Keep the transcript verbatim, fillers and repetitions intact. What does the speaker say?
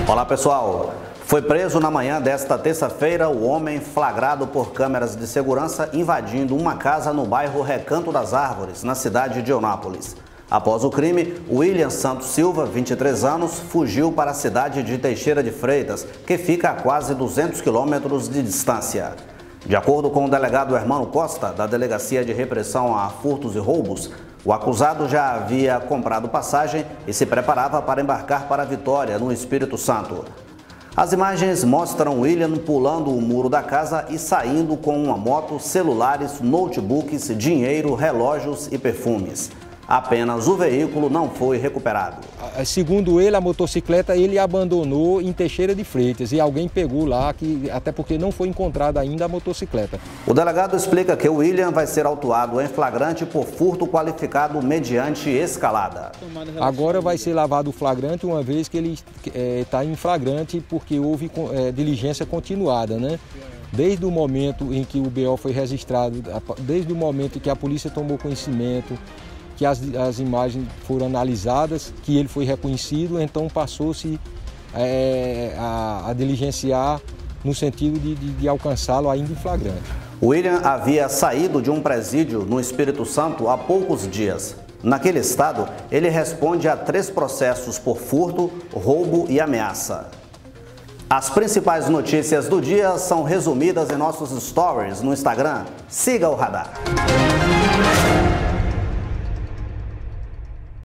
Olá pessoal, foi preso na manhã desta terça-feira o homem flagrado por câmeras de segurança invadindo uma casa no bairro Recanto das Árvores, na cidade de Eunápolis. Após o crime, William Santos Silva, vinte e três anos, fugiu para a cidade de Teixeira de Freitas, que fica a quase duzentos quilômetros de distância. De acordo com o delegado Hermano Costa, da Delegacia de Repressão a Furtos e Roubos, o acusado já havia comprado passagem e se preparava para embarcar para Vitória, no Espírito Santo. As imagens mostram William pulando o muro da casa e saindo com uma moto, celulares, notebooks, dinheiro, relógios e perfumes. Apenas o veículo não foi recuperado. Segundo ele, a motocicleta ele abandonou em Teixeira de Freitas e alguém pegou lá, que, até porque não foi encontrada ainda a motocicleta. O delegado explica que o William vai ser autuado em flagrante por furto qualificado mediante escalada. Agora vai ser lavado o flagrante, uma vez que ele está é, em flagrante porque houve é, diligência continuada, né? Desde o momento em que o B O foi registrado, desde o momento em que a polícia tomou conhecimento, que as, as imagens foram analisadas, que ele foi reconhecido, então passou-se é, a, a diligenciar no sentido de, de, de alcançá-lo ainda em flagrante. William havia saído de um presídio no Espírito Santo há poucos dias. Naquele estado, ele responde a três processos por furto, roubo e ameaça. As principais notícias do dia são resumidas em nossos stories no Instagram. Siga o Radar.